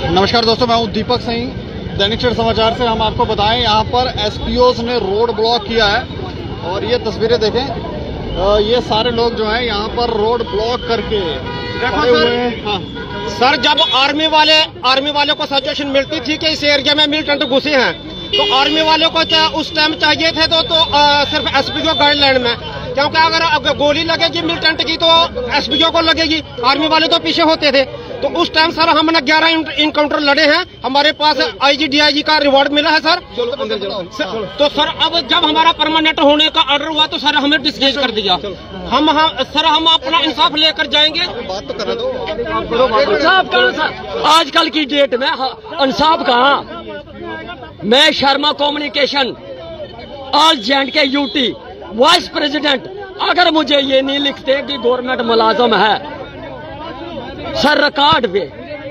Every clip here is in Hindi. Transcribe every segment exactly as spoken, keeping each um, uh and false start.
नमस्कार दोस्तों, मैं हूं दीपक सिंह, दैनिक क्षेत्र समाचार से। हम आपको बताएं, यहां पर एसपीओस ने रोड ब्लॉक किया है और ये तस्वीरें देखें। ये सारे लोग जो हैं यहां पर रोड ब्लॉक करके देखो सर। हाँ सर, जब आर्मी वाले आर्मी वाले को सजेशन मिलती थी कि इस एरिया में मिलिटेंट घुसे हैं, तो आर्मी वाले को उस टाइम चाहिए थे तो, तो आ, सिर्फ एसपीओ गाइडलाइन में, क्योंकि अगर गोली लगेगी मिलिटेंट की तो एसपीओ को लगेगी, आर्मी वाले तो पीछे होते थे। तो उस टाइम सर हमने ग्यारह इनकाउंटर लड़े हैं, हमारे पास आईजी डीआईजी का रिवॉर्ड मिला है सर। तो सर अब जब हमारा परमानेंट होने का ऑर्डर हुआ तो सर हमें डिस्केज कर दिया। हम हम सर हम अपना इंसाफ लेकर जाएंगे। बात तो कर दो। इंसाफ करो सर, आजकल की डेट में इंसाफ कहाँ। मैं शर्मा कम्युनिकेशन ऑल जैंड के यूटी वाइस प्रेसिडेंट, अगर मुझे ये नहीं लिखते कि गवर्नमेंट मुलाजम है सर रिकॉर्ड पे,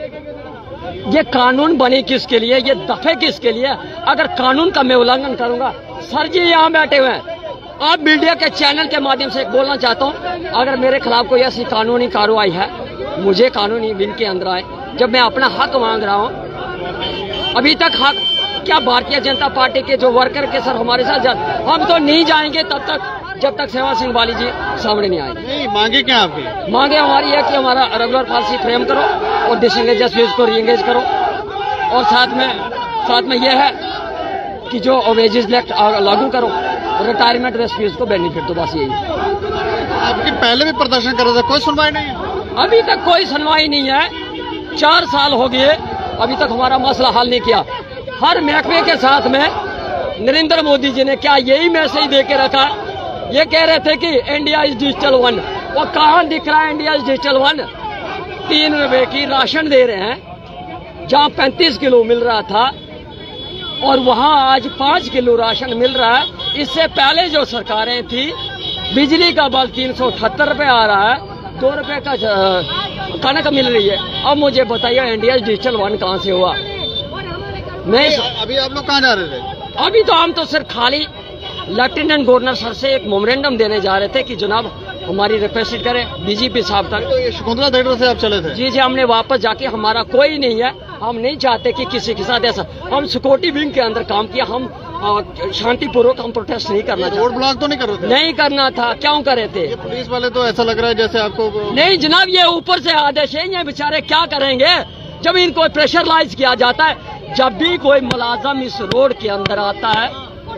ये कानून बनी किसके लिए, ये दफे किसके लिए। अगर कानून का मैं उल्लंघन करूंगा, सर जी यहाँ बैठे हुए हैं, आप मीडिया के चैनल के माध्यम से बोलना चाहता हूँ, अगर मेरे खिलाफ कोई ऐसी कानूनी कार्रवाई है, मुझे कानूनी विन के अंदर आए। जब मैं अपना हक मांग रहा हूँ, अभी तक हक क्या भारतीय जनता पार्टी के जो वर्कर के सर हमारे साथ जा, हम तो नहीं जाएंगे तब तक जब तक सेवा सिंह बाली जी सामने नहीं आएंगे। नहीं, मांगे क्या आपकी? मांगे हमारी है कि हमारा रेगुलर पॉलिसी फ्रेम करो और डिसएंगेज एसपीओ को रीएंगेज करो, और साथ में साथ में यह है कि जो वेजेस एक्ट लागू करो, रिटायरमेंट एसपीओ को बेनिफिट दो, बस यही। आपकी पहले भी प्रदर्शन कर रहे थे, कोई सुनवाई नहीं है? अभी तक कोई सुनवाई नहीं है, चार साल हो गए, अभी तक हमारा मसला हल नहीं किया। हर महकमे के साथ में नरेंद्र मोदी जी ने क्या यही मैसेज दे के रखा, ये कह रहे थे कि इंडिया इज डिजिटल वन, वो कहाँ दिख रहा है इंडिया इज डिजिटल वन। तीन रुपए की राशन दे रहे हैं, जहाँ पैंतीस किलो मिल रहा था और वहाँ आज पाँच किलो राशन मिल रहा है। इससे पहले जो सरकारें थी, बिजली का बिल तीन सौ अठहत्तर रुपये आ रहा है, दो रुपये का कनक मिल रही है। अब मुझे बताइए इंडिया डिजिटल वन कहाँ से हुआ। मैं अभी आप लोग कहाँ जा रहे थे? अभी तो हम तो सिर्फ खाली लेफ्टिनेंट गवर्नर सर से एक मेमोरेंडम देने जा रहे थे कि जनाब हमारी रिक्वेस्ट करें डीजीपी साहब तक। तो ये शकुंतला थिएटर से आप चले थे? जी जी, हमने वापस जाके, हमारा कोई नहीं है, हम नहीं चाहते कि किसी के साथ ऐसा, हम सिक्योरिटी विंग के अंदर काम किया, हम शांतिपूर्वक हम प्रोटेस्ट नहीं करना चाहते। रोड ब्लॉक तो नहीं कर रहे थे? नहीं करना था, क्यों करे थे? ये पुलिस वाले तो ऐसा लग रहा है जैसे आपको। नहीं जनाब, ये ऊपर से आदेश है, ये बेचारे क्या करेंगे जब इनको प्रेशराइज किया जाता है। जब भी कोई मुलाजम इस रोड के अंदर आता है,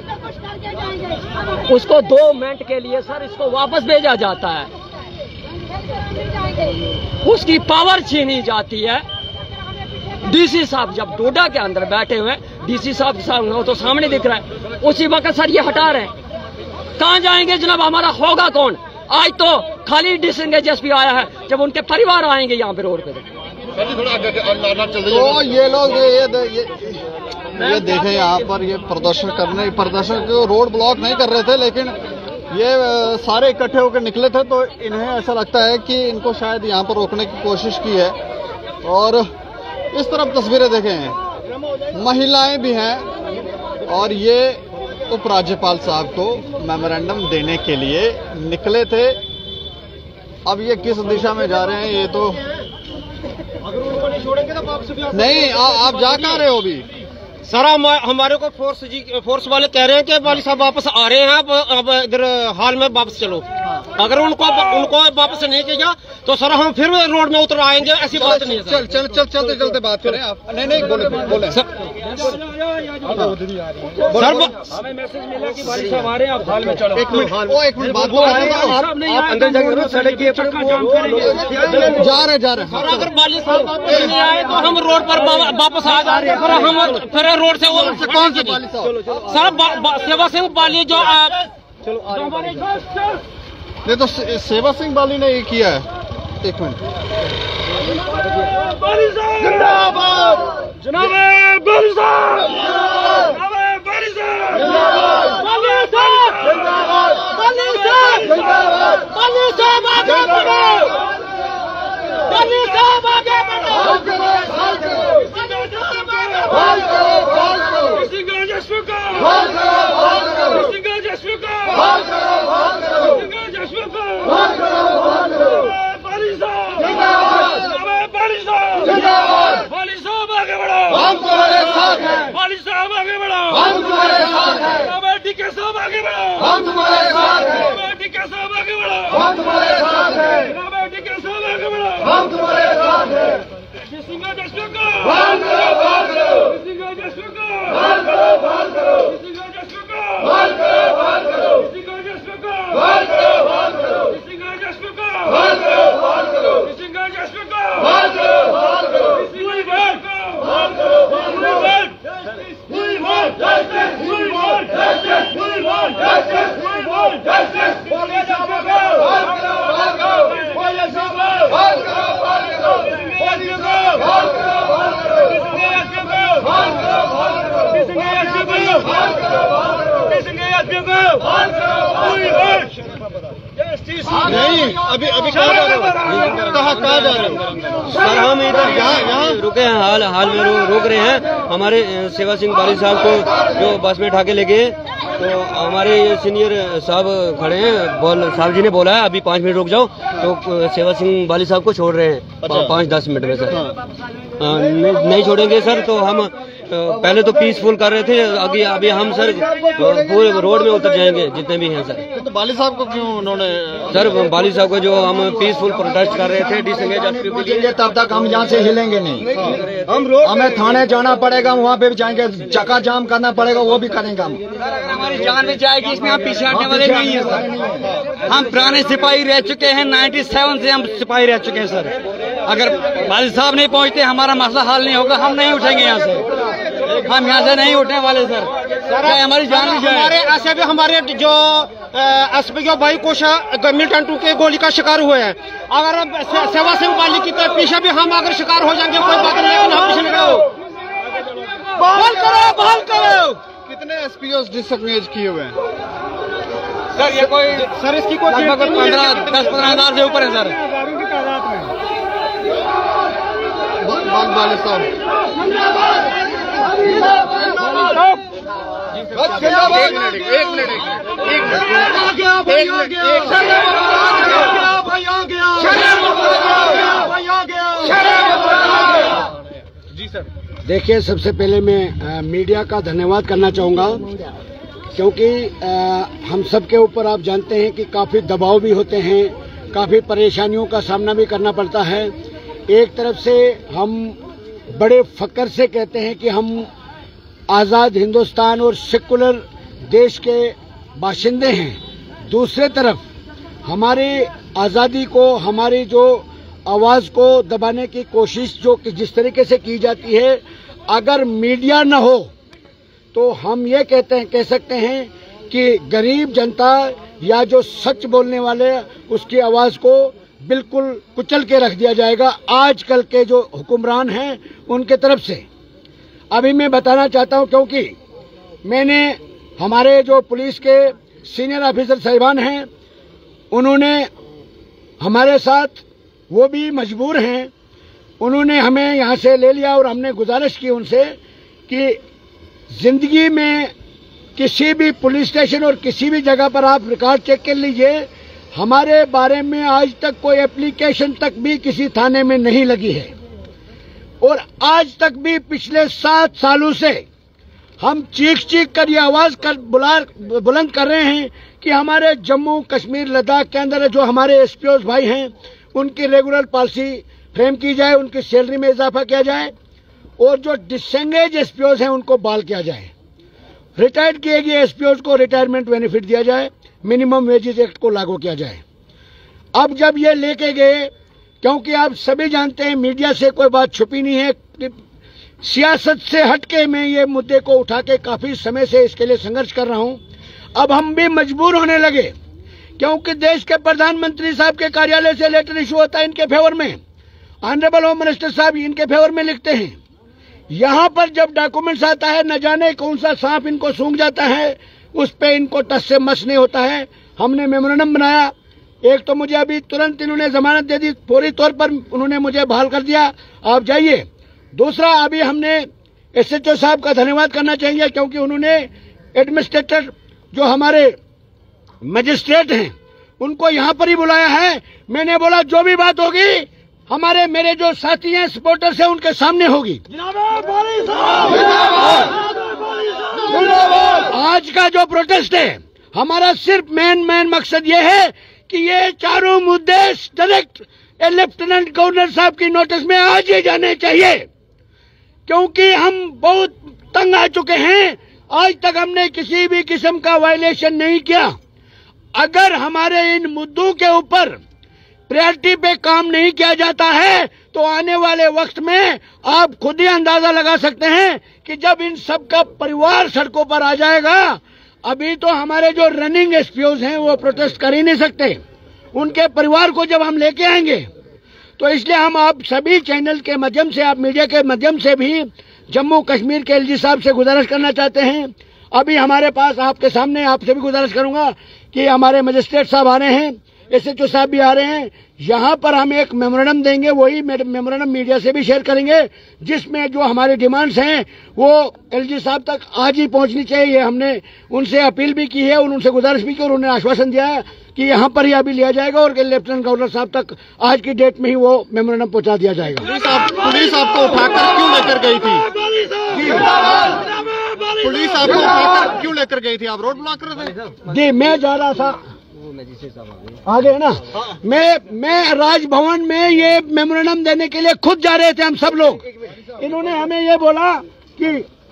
उसको दो मिनट के लिए सर इसको वापस भेजा जाता है, उसकी पावर छीनी जाती है। डीसी साहब जब डोडा के अंदर बैठे हुए, डीसी साहब साहब तो सामने दिख रहा है, उसी वक्त सर ये हटा रहे हैं। कहाँ जाएंगे जनाब, हमारा होगा कौन? आज तो खाली डिसएंगेज एसपी आया है, जब उनके परिवार आएंगे यहाँ पे रोड पे। तो ये लोग ये ये, ये देखें यहाँ पर ये प्रदर्शन करने प्रदर्शन जो रोड ब्लॉक नहीं कर रहे थे, लेकिन ये सारे इकट्ठे होकर निकले थे, तो इन्हें ऐसा लगता है कि इनको शायद यहाँ पर रोकने की कोशिश की है। और इस तरफ तस्वीरें देखें, महिलाएं भी हैं और ये उपराज्यपाल साहब को मेमोरेंडम देने के लिए निकले थे। अब ये किस दिशा में जा रहे हैं ये तो अगर उनको नहीं छोड़ेंगे तो वापस भी नहीं। आ, आप जा कहाँ रहे हो अभी? सर हम हमारे को फोर्स जी फोर्स वाले कह रहे हैं कि वाली साहब वापस आ रहे हैं, अब अब इधर हाल में वापस चलो। अगर उनको उनको वापस नहीं किया तो सर हम फिर रोड में उतर आएंगे, ऐसी बात नहीं है। चल चल चल चलते चलते बात करें आप। नहीं नहीं बोले बोले सर, हमें मैसेज मिला कि वाली साहब आ रहे हैं, आप हाल में चलो। एक मिनट, ओ एक मिनट बात अंदर जाकर सड़क के ऊपर जा रहे जा रहे सर, अगर वाली साहब नहीं आए तो हम रोड पर वापस आ जा रहे हैं, फिर हम फिर रोड से वो कौन से बाली साहब? सर सेवा सिंह बाली जो नहीं तो से, सेवा सिंह बाली ने ये किया है। एक मिनट, जिंदाबाद जनाब बाली साहब, जनाब बाली साहब, बाली साहब, बाली साहब, बाली साहब आगे बढ़ो, बाली साहब आगे बढ़ो, नहीं, अभी अभी कहाँ जा रहे हो? कहाँ कहाँ जा रहे हो? सर हम इधर यहाँ यहाँ रुके हैं, हाल हाल में रो, रोक रहे हैं। हमारे सेवा सिंह बाली साहब को जो बस में उठा के ले गए, तो हमारे सीनियर साहब खड़े हैं, बोल साहब जी ने बोला है अभी पाँच मिनट रुक जाओ, तो सेवा सिंह बाली साहब को छोड़ रहे हैं अच्छा। पाँच दस मिनट में सर। हाँ। नहीं, नहीं छोड़ेंगे सर, तो हम पहले तो पीसफुल कर रहे थे, अभी अभी हम सर पूरे रोड में उतर जाएंगे जितने भी हैं सर। तो बाली साहब को क्यों उन्होंने? सर बाली साहब को जो हम पीसफुल प्रोटेस्ट कर रहे थे डिसंगेज पहुंचेंगे तब तक हम यहाँ से हिलेंगे नहीं। हम हमें थाने जाना पड़ेगा, वहाँ पे भी जाएंगे, चक्का जाम करना पड़ेगा, वो भी करेंगे हम। हमारी जान भी जाएगी, इसमें हम पीछे हटने वाले नहीं है सर। हम पुराने सिपाही रह चुके हैं, नाइन्टी सेवन से हम सिपाही रह चुके हैं सर। अगर बाली साहब नहीं पहुँचते हमारा मसला हल नहीं होगा, हम नहीं उठेंगे यहाँ से, हम यहाँ से नहीं उठने वाले सर। सर हमारी जान भी जाए। हमारे ऐसे भी हमारे जो एस पी भाई कुछ मिल्टन टू के गोली का शिकार हुए हैं, अगर सेवा सिंह बाली की तो पीछे भी हम अगर शिकार हो जाएंगे कोई बात नहीं, लेकिन हम पीछे नहीं करो, बहाल करो बहाल करो। कितने एस पी ओ डिसंगेज किए हुए हैं सर? ये कोई सर इसकी कोई लगभग पंद्रह दस पंद्रह हजार से ऊपर है सर। बाग बाली साहब एक मिनट एक मिनट एक मिनट जी सर। देखिए, सबसे पहले मैं आ, मीडिया का धन्यवाद करना चाहूँगा, क्योंकि आ, हम सबके ऊपर आप जानते हैं कि काफ़ी दबाव भी होते हैं, काफ़ी परेशानियों का सामना भी करना पड़ता है। एक तरफ से हम बड़े फक्र से कहते हैं कि हम आज़ाद हिंदुस्तान और सेकुलर देश के बाशिंदे हैं, दूसरे तरफ हमारी आज़ादी को, हमारी जो आवाज़ को दबाने की कोशिश जो कि जिस तरीके से की जाती है, अगर मीडिया न हो तो हम ये कहते हैं कह सकते हैं कि गरीब जनता या जो सच बोलने वाले उसकी आवाज़ को बिल्कुल कुचल के रख दिया जाएगा आजकल के जो हुक्मरान हैं उनके तरफ से। अभी मैं बताना चाहता हूं, क्योंकि मैंने हमारे जो पुलिस के सीनियर ऑफिसर साहिबान हैं उन्होंने हमारे साथ, वो भी मजबूर हैं, उन्होंने हमें यहाँ से ले लिया और हमने गुजारिश की उनसे कि जिंदगी में किसी भी पुलिस स्टेशन और किसी भी जगह पर आप रिकॉर्ड चेक कर लीजिए, हमारे बारे में आज तक कोई एप्लीकेशन तक भी किसी थाने में नहीं लगी है। और आज तक भी पिछले सात सालों से हम चीख चीख कर ये आवाज कर बुला बुलंद कर रहे हैं कि हमारे जम्मू कश्मीर लद्दाख के अंदर जो हमारे एसपीओ भाई हैं उनकी रेगुलर पॉलिसी फ्रेम की जाए, उनकी सैलरी में इजाफा किया जाए और जो डिसंगेज एसपीओ हैं उनको बहाल किया जाए। रिटायर्ड किए गए एसपीओ को रिटायरमेंट बेनिफिट दिया जाए, मिनिमम वेजेस एक्ट को लागू किया जाए। अब जब ये लेके गए, क्योंकि आप सभी जानते हैं मीडिया से कोई बात छुपी नहीं है कि सियासत से हटके मैं ये मुद्दे को उठा के काफी समय से इसके लिए संघर्ष कर रहा हूं। अब हम भी मजबूर होने लगे, क्योंकि देश के प्रधानमंत्री साहब के कार्यालय से लेटर इशू होता है इनके फेवर में, ऑनरेबल होम मिनिस्टर साहब इनके फेवर में लिखते हैं। यहाँ पर जब डॉक्यूमेंट्स आता है, न जाने कौन सा सांप इनको सूंघ जाता है, उस पे इनको टस से मस नहीं होता है। हमने मेमोरेंडम बनाया, एक तो मुझे अभी तुरंत इन्होंने जमानत दे दी, फौरी तौर पर उन्होंने मुझे बहाल कर दिया, आप जाइए। दूसरा, अभी हमने एसएचओ साहब का धन्यवाद करना चाहिए, क्योंकि उन्होंने एडमिनिस्ट्रेटर जो हमारे मजिस्ट्रेट हैं उनको यहाँ पर ही बुलाया है। मैंने बोला जो भी बात होगी हमारे मेरे जो साथी हैं सपोर्टर्स हैं उनके सामने होगी। आज का जो प्रोटेस्ट है हमारा सिर्फ मेन मेन मकसद ये है कि ये चारों मुद्दे डायरेक्ट लेफ्टिनेंट गवर्नर साहब की नोटिस में आज ही जाने चाहिए। क्योंकि हम बहुत तंग आ चुके हैं। आज तक हमने किसी भी किस्म का वायलेशन नहीं किया। अगर हमारे इन मुद्दों के ऊपर प्रायोरिटी पे काम नहीं किया जाता है तो आने वाले वक्त में आप खुद ही अंदाजा लगा सकते हैं कि जब इन सब का परिवार सड़कों पर आ जाएगा। अभी तो हमारे जो रनिंग एसपीओज हैं वो प्रोटेस्ट कर ही नहीं सकते, उनके परिवार को जब हम लेके आएंगे तो इसलिए हम आप सभी चैनल के माध्यम से, आप मीडिया के माध्यम से भी जम्मू कश्मीर के एलजी साहब से गुजारिश करना चाहते हैं। अभी हमारे पास आपके सामने आपसे भी गुजारिश करूंगा कि हमारे मजिस्ट्रेट साहब आ रहे हैं, एसएचओ साहब भी आ रहे हैं। यहाँ पर हम एक मेमोरेंडम देंगे, वही मेमोरेंडम मीडिया से भी शेयर करेंगे, जिसमें जो हमारी डिमांड्स हैं वो एलजी साहब तक आज ही पहुंचनी चाहिए। हमने उनसे अपील भी की है और उनसे गुजारिश भी की और उन्होंने आश्वासन दिया है कि यहाँ पर ही अभी लिया जाएगा और लेफ्टिनेंट गवर्नर साहब तक आज की डेट में ही वो मेमोरेंडम पहुंचा दिया जाएगा। पुलिस आप, पुलिस आपको उठाकर क्यों लेकर गई थी? पुलिस आपको उठाकर क्यों लेकर गई थी? आप रोड ब्लॉक कर रहे थे? जी, मैं जा रहा था आगे है ना, मैं मैं राजभवन में ये मेमोरेंडम देने के लिए खुद जा रहे थे हम सब लोग। इन्होंने हमें ये बोला कि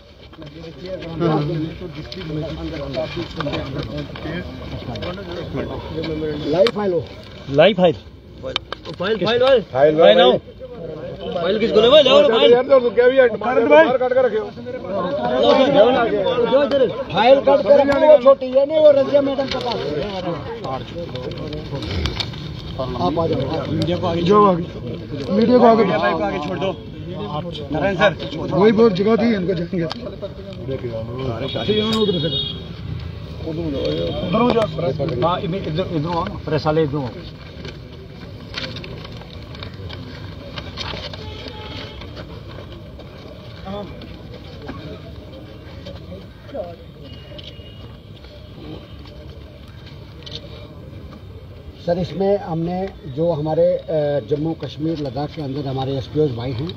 लाइव फाइल हो, live file file file file file आओ फाइल किसको ले भाई फाइल क्या भी बाहर काट कर रखियो फाइल काट कर रखियो, छोटी है नहीं वो रजिया मैडम के पास। आप आ जाओ, मीडिया को आगे जो मीडिया को आगे आगे छोड़ दो नारायण सर, वही बहुत जगह थी इनको जाएंगे उधर से इधर इधर आओ ना, प्रेस वाले इधर आओ। सर, इसमें हमने जो हमारे जम्मू कश्मीर लद्दाख के अंदर हमारे एसपीओज भाई हैं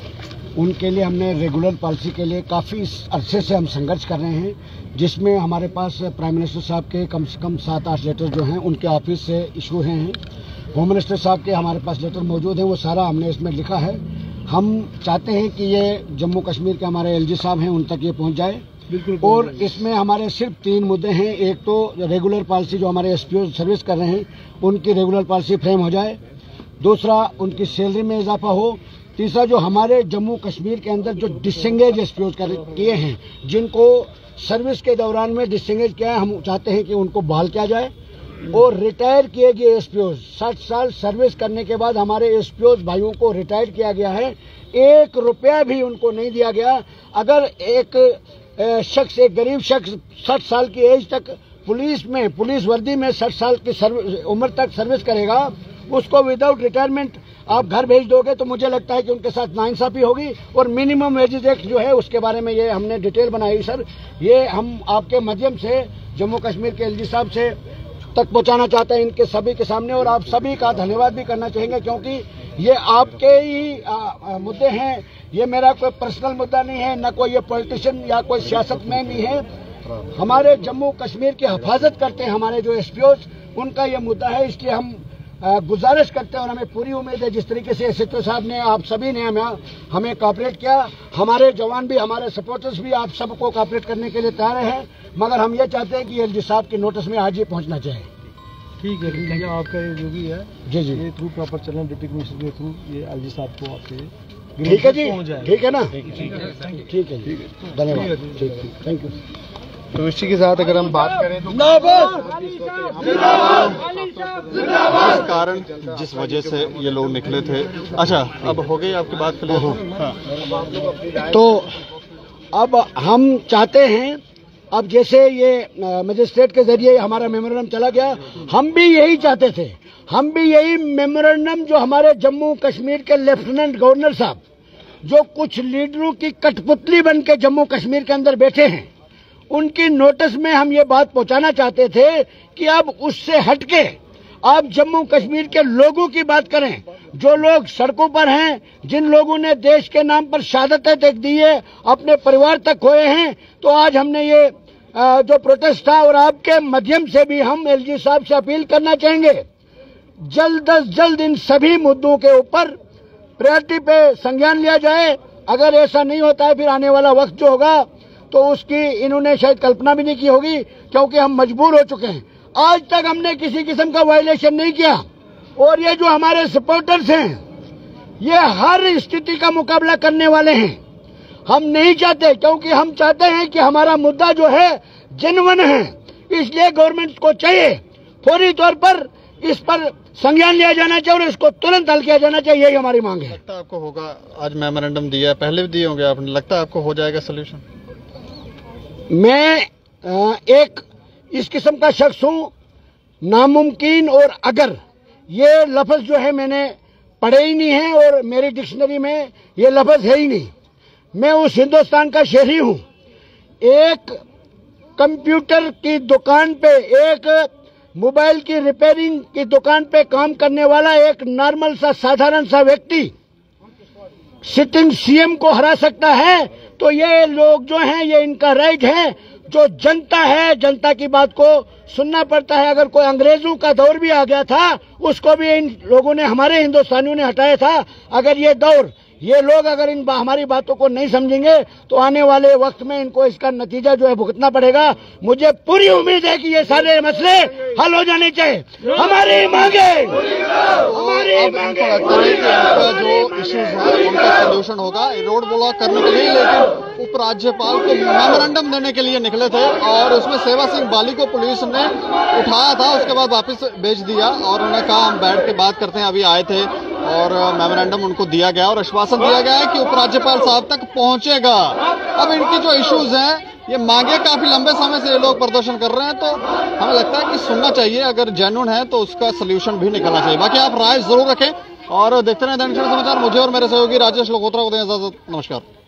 उनके लिए हमने रेगुलर पॉलिसी के लिए काफ़ी अरसे से हम संघर्ष कर रहे हैं, जिसमें हमारे पास प्राइम मिनिस्टर साहब के कम से कम सात आठ लेटर जो हैं उनके ऑफिस से इशू हैं। होम मिनिस्टर साहब के हमारे पास लेटर मौजूद हैं, वो सारा हमने इसमें लिखा है। हम चाहते हैं कि ये जम्मू कश्मीर के हमारे एलजी साहब हैं उन तक ये पहुँच जाए। और इसमें हमारे सिर्फ तीन मुद्दे हैं। एक तो रेगुलर पॉलिसी जो हमारे एसपीओ सर्विस कर रहे हैं उनकी रेगुलर पॉलिसी फ्रेम हो जाए, दूसरा उनकी सैलरी में इजाफा हो, तीसरा जो हमारे जम्मू कश्मीर के अंदर जो डिसएंगेज एसपीओ किए हैं, जिनको सर्विस के दौरान में डिसएंगेज किया है, हम चाहते हैं कि उनको बहाल किया जाए। और रिटायर किए गए एसपीओ साठ साल सर्विस करने के बाद हमारे एसपीओ भाइयों को रिटायर किया गया है, एक रुपया भी उनको नहीं दिया गया। अगर एक शख्स, एक गरीब शख्स साठ साल की एज तक पुलिस में, पुलिस वर्दी में साठ साल की उम्र तक सर्विस करेगा, उसको विदाउट रिटायरमेंट आप घर भेज दोगे तो मुझे लगता है कि उनके साथ नाइंसाफी होगी। और मिनिमम वेजेस एक्ट जो है उसके बारे में ये हमने डिटेल बनाई सर, ये हम आपके माध्यम से जम्मू कश्मीर के एलजी साहब से तक पहुंचाना चाहते हैं इनके सभी के सामने। और आप सभी का धन्यवाद भी करना चाहेंगे क्योंकि ये आपके ही आ, आ, मुद्दे हैं, ये मेरा कोई पर्सनल मुद्दा नहीं है, न कोई ये पॉलिटिशियन या कोई सियासत में नहीं है। हमारे जम्मू कश्मीर की हिफाजत करते हैं हमारे जो एसपीओ, उनका ये मुद्दा है। इसलिए हम गुजारिश करते हैं और हमें पूरी उम्मीद है जिस तरीके से एसएचओ साहब ने, आप सभी ने हमें हमें कॉपरेट किया, हमारे जवान भी, हमारे सपोर्टर्स भी आप सबको कॉपरेट करने के लिए तैयार हैं। मगर हम ये चाहते हैं कि एलजी साहब के नोटिस में आज ये पहुंचना चाहिए। ठीक है, ठीक है, आपका जो भी है जी जी ये थ्रू प्रॉपर चलना, डिप्टी कमिश्नर के थ्रू ये एलजी साहब को आपसे ठीक है जी, ठीक है ना, ठीक है, धन्यवाद, ठीक, थैंक यू। तो इसी के साथ अगर हम बात करें तो जिस कारण, जिस वजह से ये लोग निकले थे, अच्छा अब हो गई आपकी बात क्लियर। तो अब हम चाहते हैं, अब जैसे ये मजिस्ट्रेट के जरिए हमारा मेमोरेंडम चला गया, हम भी यही चाहते थे, हम भी यही मेमोरेंडम जो हमारे जम्मू कश्मीर के लेफ्टिनेंट गवर्नर साहब जो कुछ लीडरों की कठपुतली बन के जम्मू कश्मीर के अंदर बैठे हैं, उनकी नोटिस में हम ये बात पहुंचाना चाहते थे कि अब उससे हटके आप जम्मू कश्मीर के लोगों की बात करें, जो लोग सड़कों पर हैं, जिन लोगों ने देश के नाम पर शहादतें तक दी है, अपने परिवार तक खोए हैं। तो आज हमने ये जो प्रोटेस्ट था, और आपके माध्यम से भी हम एलजी साहब से अपील करना चाहेंगे, जल्द अज जल्द इन सभी मुद्दों के ऊपर प्रायोरिटी पे संज्ञान लिया जाए। अगर ऐसा नहीं होता है फिर आने वाला वक्त जो होगा तो उसकी इन्होंने शायद कल्पना भी नहीं की होगी, क्योंकि हम मजबूर हो चुके हैं। आज तक हमने किसी किस्म का वायलेशन नहीं किया और ये जो हमारे सपोर्टर्स हैं ये हर स्थिति का मुकाबला करने वाले हैं। हम नहीं चाहते, क्योंकि हम चाहते हैं कि हमारा मुद्दा जो है जेन्युइन है, इसलिए गवर्नमेंट को चाहिए फौरी तौर पर इस पर संज्ञान लिया जाना चाहिए और इसको तुरंत हल किया जाना चाहिए, यही हमारी मांग है। लगता है आपको होगा, आज मेमोरेंडम दिया है, पहले भी दिए होंगे आपने, लगता है आपको हो जाएगा सोल्यूशन? मैं एक इस किस्म का शख्स हूँ, नामुमकिन और अगर ये लफ्ज जो है मैंने पढ़े ही नहीं है और मेरी डिक्शनरी में ये लफ्ज है ही नहीं। मैं उस हिंदुस्तान का शहरी हूँ, एक कंप्यूटर की दुकान पे, एक मोबाइल की रिपेयरिंग की दुकान पे काम करने वाला एक नॉर्मल सा साधारण सा व्यक्ति सिटिंग सीएम को हरा सकता है, तो ये लोग जो हैं ये इनका राइट है। जो जनता है, जनता की बात को सुनना पड़ता है। अगर कोई अंग्रेजों का दौर भी आ गया था उसको भी इन लोगों ने, हमारे हिंदुस्तानियों ने हटाया था। अगर ये दौर, ये लोग अगर इन हमारी बातों को नहीं समझेंगे तो आने वाले वक्त में इनको इसका नतीजा जो है भुगतना पड़ेगा। मुझे पूरी उम्मीद है कि ये सारे मसले हल हो जाने चाहिए। हमारी मांगे, हमारी मांगे लगता है कि इनका जो इश्यूज है उनका सोल्यूशन होगा। रोड ब्लॉक करने के लिए लेकिन उपराज्यपाल को मेमोरेंडम देने के लिए निकले थे और उसमें सेवा सिंह बाली को पुलिस ने उठाया था, उसके बाद वापस भेज दिया और उन्होंने कहा हम बैठ के बात करते हैं। अभी आए थे और मेमोरेंडम उनको दिया गया और आश्वासन दिया गया है कि उपराज्यपाल साहब तक पहुंचेगा। अब इनकी जो इश्यूज हैं, ये मांगे काफी लंबे समय से ये लोग प्रदर्शन कर रहे हैं, तो हमें लगता है कि सुनना चाहिए। अगर जेन्युइन है तो उसका सोल्यूशन भी निकलना चाहिए। बाकी आप राय जरूर रखें और देखते रहें दैनिक समाचार। मुझे और मेरे सहयोगी राजेश लोकोत्रा को दें इजाजत। नमस्कार।